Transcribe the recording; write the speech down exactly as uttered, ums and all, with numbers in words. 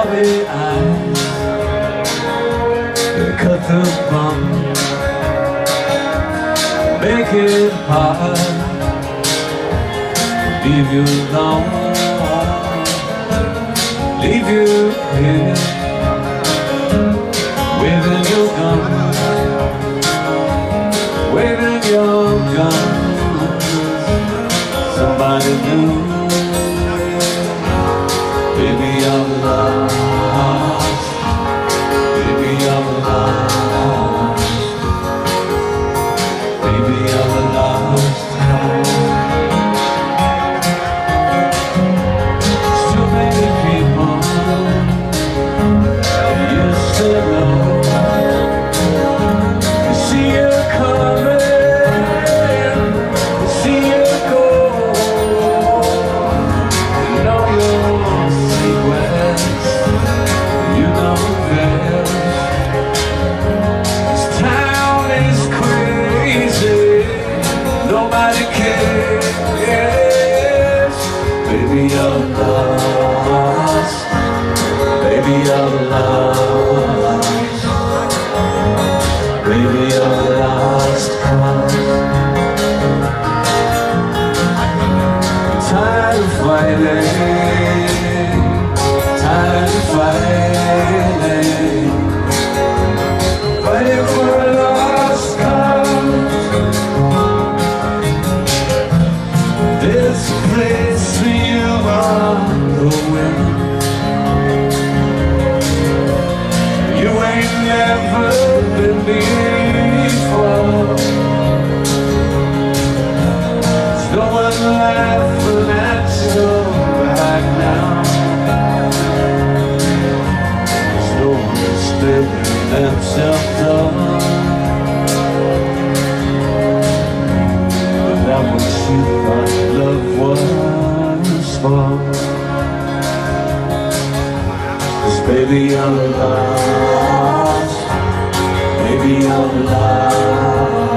starry eyes, they cut the bum, make it hard, leave you alone, leave you here, waving your gun, waving your gun. Somebody new, baby, I'm lost, baby, I'm lost, baby, I'm lost. So many people used to know, you see you coming, you see you go. Baby, I'm lost, baby, I'm lost, baby, I'm lost. I'm tired of fighting, tired of fighting, fighting for a lost cause. This place for you are going. You ain't never been before. There's no one laughing at your back now. There's no one spilling themselves down. But that was you thought love was for. 'Cause baby, I'm lost, baby, I'm lost.